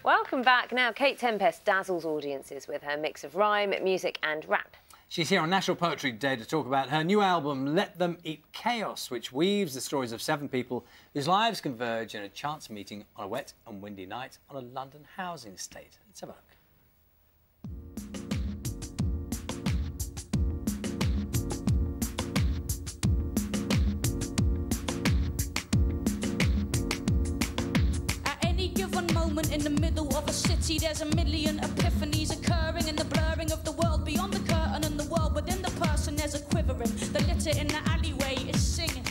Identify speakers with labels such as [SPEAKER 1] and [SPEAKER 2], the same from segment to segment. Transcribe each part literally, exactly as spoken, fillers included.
[SPEAKER 1] Welcome back. Now, Kae Tempest dazzles audiences with her mix of rhyme, music and rap.
[SPEAKER 2] She's here on National Poetry Day to talk about her new album, Let Them Eat Chaos, which weaves the stories of seven people whose lives converge in a chance meeting on a wet and windy night on a London housing estate. Let's have a look.
[SPEAKER 3] In the middle of a city, there's a million epiphanies occurring in the blurring of the world beyond the curtain and the world within the person. There's a quivering. The litter in the alleyway is singing.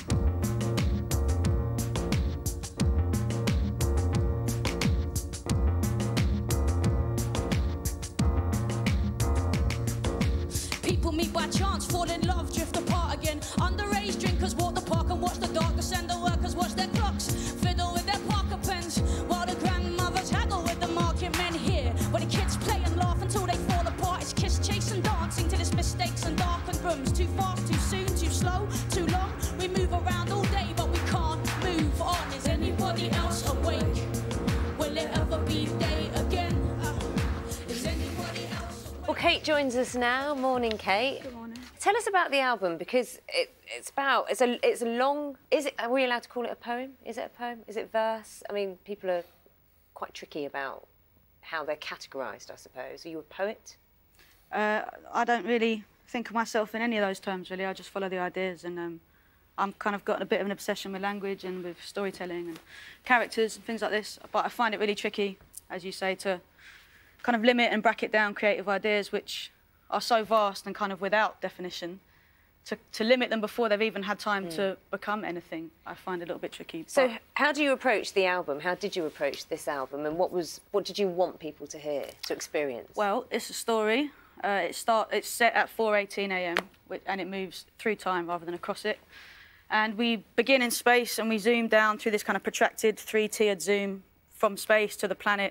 [SPEAKER 3] People meet by chance, fall in love, drift apart again. Underage drinkers walk the park and watch the dark descend. The workers watch their clocks, fiddle with their Parker pens, while the grandmothers haggle with the market men here. Where the kids play and laugh until they fall apart. It's kiss, chase and dancing till it's mistakes and darkened rooms. Too fast, too soon, too slow, too long. We move around all day but we can't move on. Is anybody else awake? Will it ever be day again? Uh, is anybody else awake?
[SPEAKER 1] Well, Kate joins us now. Morning, Kate.
[SPEAKER 4] Good morning.
[SPEAKER 1] Tell us about the album, because it, it's about, it's a, it's a long, is it, are we allowed to call it a poem? Is it a poem? Is it verse? I mean, people are quite tricky about how they're categorised, I suppose. Are you a poet?
[SPEAKER 4] Uh, I don't really think of myself in any of those terms, really. I just follow the ideas, and um, I'm kind of got a bit of an obsession with language and with storytelling and characters and things like this. But I find it really tricky, as you say, to kind of limit and bracket down creative ideas, which are so vast and kind of without definition. To, to limit them before they've even had time mm. to become anything, I find a little bit tricky.
[SPEAKER 1] So how do you approach the album? How did you approach this album? And what was what did you want people to hear, to experience?
[SPEAKER 4] Well, it's a story. Uh, it start, it's set at four eighteen a m and it moves through time rather than across it. And we begin in space and we zoom down through this kind of protracted three-tiered zoom from space to the planet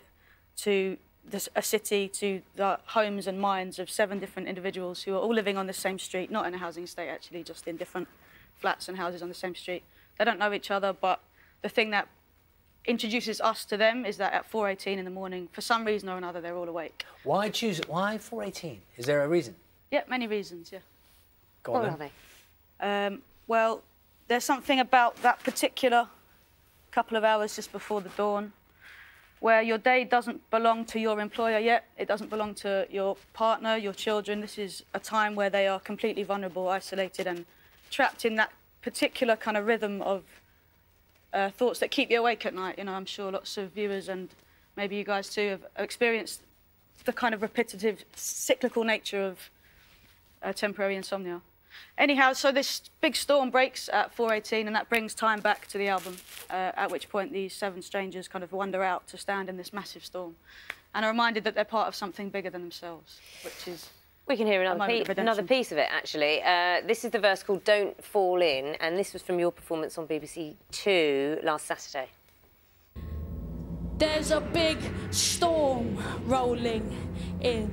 [SPEAKER 4] to This, a city, to the homes and minds of seven different individuals who are all living on the same street, not in a housing estate actually, just in different flats and houses on the same street. They don't know each other, but the thing that introduces us to them is that at four eighteen in the morning, for some reason or another, they're all awake.
[SPEAKER 2] Why choose it? Why four eighteen? Is there a reason?
[SPEAKER 4] Yeah, many reasons, yeah.
[SPEAKER 2] Go on,
[SPEAKER 1] what
[SPEAKER 2] then.
[SPEAKER 1] are they?
[SPEAKER 4] Um, well, there's something about that particular couple of hours just before the dawn where your day doesn't belong to your employer yet, it doesn't belong to your partner, your children. This is a time where they are completely vulnerable, isolated and trapped in that particular kind of rhythm of uh, thoughts that keep you awake at night. You know, I'm sure lots of viewers, and maybe you guys too, have experienced the kind of repetitive, cyclical nature of uh, temporary insomnia. Anyhow, so this big storm breaks at four eighteen and that brings time back to the album, uh, at which point these seven strangers kind of wander out to stand in this massive storm and are reminded that they're part of something bigger than themselves, which is...
[SPEAKER 1] We can hear another, piece, another piece of it, actually. Uh, this is the verse called Don't Fall In, and this was from your performance on B B C Two last Saturday.
[SPEAKER 3] There's a big storm rolling in.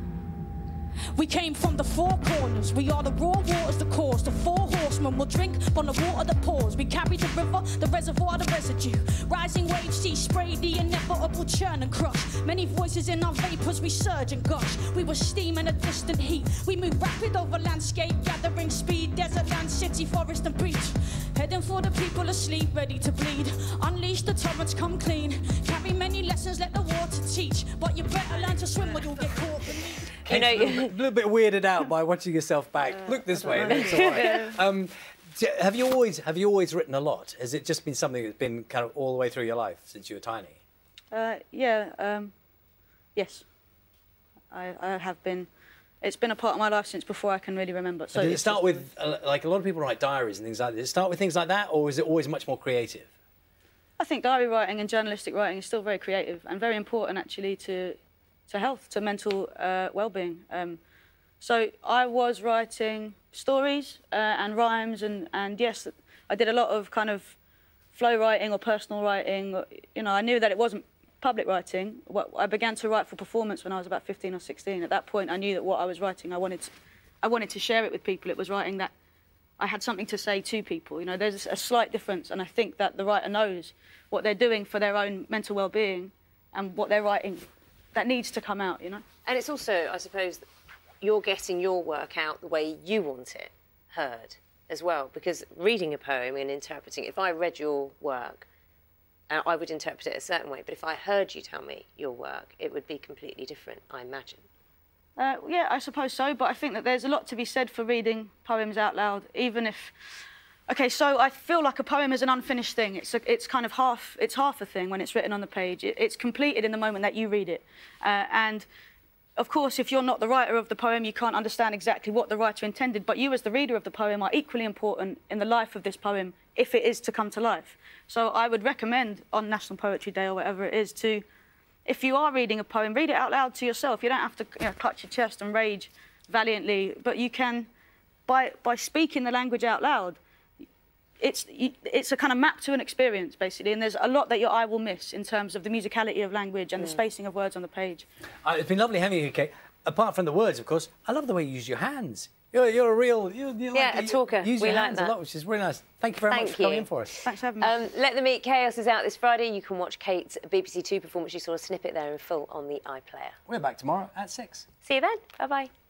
[SPEAKER 3] We came from the four corners. We are the raw waters, the cause. The four horsemen will drink from the water that pours. We carry the river, the reservoir, the residue. Rising waves, sea spray, the inevitable churn and crush. Many voices in our vapors, we surge and gush. We were steam in a distant heat. We move rapid over landscape, gathering speed. Desert land, city, forest and beach. Heading for the people asleep, ready to bleed. Unleash the torrents, come clean. Carry many lessons, let the water teach. But you better learn to swim or you'll get caught beneath.
[SPEAKER 1] You know,
[SPEAKER 2] a little, little bit weirded out by watching yourself back. Uh, Look this way, and it's all right. Um, have you always have you always written a lot? Has it just been something that's been kind of all the way through your life since you were tiny?
[SPEAKER 4] Uh, yeah, um, yes, I, I have been. It's been a part of my life since before I can really remember. So
[SPEAKER 2] did it start with uh, like a lot of people write diaries and things like that? Did it start with things like that, or is it always much more creative?
[SPEAKER 4] I think diary writing and journalistic writing is still very creative and very important actually to. to health, to mental uh, well-being. Um, so I was writing stories uh, and rhymes, and, and yes, I did a lot of kind of flow writing or personal writing. You know, I knew that it wasn't public writing. I began to write for performance when I was about fifteen or sixteen. At that point, I knew that what I was writing, I wanted to, I wanted to share it with people. It was writing that I had something to say to people. You know, there's a slight difference, and I think that the writer knows what they're doing for their own mental well-being and what they're writing that needs to come out, you know?
[SPEAKER 1] And it's also, I suppose, you're getting your work out the way you want it heard as well, because reading a poem and interpreting it, if I read your work, uh, I would interpret it a certain way, but if I heard you tell me your work, it would be completely different, I imagine.
[SPEAKER 4] Uh, yeah, I suppose so, but I think that there's a lot to be said for reading poems out loud, even if... OK, so I feel like a poem is an unfinished thing. It's, a, it's kind of half, it's half a thing when it's written on the page. It, it's completed in the moment that you read it. Uh, and, of course, if you're not the writer of the poem, you can't understand exactly what the writer intended, but you as the reader of the poem are equally important in the life of this poem if it is to come to life. So I would recommend on National Poetry Day or whatever it is to, if you are reading a poem, read it out loud to yourself. You don't have to you know, clutch your chest and rage valiantly, but you can, by, by speaking the language out loud, It's, it's a kind of map to an experience, basically, and there's a lot that your eye will miss in terms of the musicality of language and mm. the spacing of words on the page.
[SPEAKER 2] Uh, it's been lovely having you, Kate. Apart from the words, of course, I love the way you use your hands. You're, you're a real... You're, you're
[SPEAKER 1] yeah,
[SPEAKER 2] like,
[SPEAKER 1] a talker.
[SPEAKER 2] You use
[SPEAKER 1] we
[SPEAKER 2] your
[SPEAKER 1] like
[SPEAKER 2] hands
[SPEAKER 1] that.
[SPEAKER 2] a lot, which is really nice. Thank you very
[SPEAKER 1] Thank
[SPEAKER 2] much for
[SPEAKER 1] you.
[SPEAKER 2] coming in for us.
[SPEAKER 4] Thanks for having me.
[SPEAKER 1] Um, Let Them Eat Chaos is out this Friday. You can watch Kate's B B C Two performance. You saw a snippet there in full on the iPlayer.
[SPEAKER 2] We're back tomorrow at six.
[SPEAKER 1] See you then. Bye-bye.